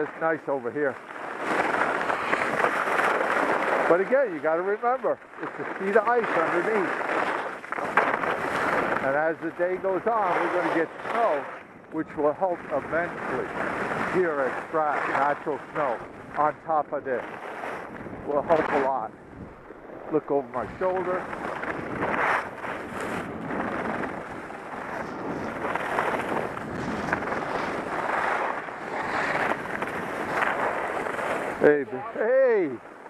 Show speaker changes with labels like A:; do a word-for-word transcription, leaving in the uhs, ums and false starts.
A: it's nice over here. But again, you got to remember, it's a sheet of ice underneath. And as the day goes on, we're going to get snow, which will help immensely here at Strat, natural snow on top of this. Will help a lot. Look over my shoulder. Hey, hey!